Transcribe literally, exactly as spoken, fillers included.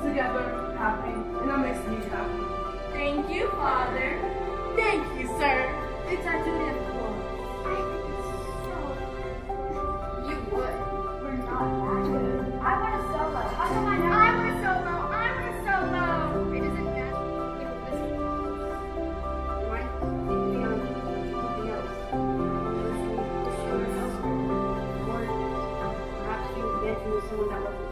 together, happy, and that makes me happy. Thank you, Father. Thank you, sir. It's our duty, of course. I think it's so... You would. We're not that good. I want a solo. How come I know? I want a solo. I want a solo. It isn't that. You know, listen. You mind thinking on something else? Listen, the show is elsewhere. Or perhaps you get to know someone that was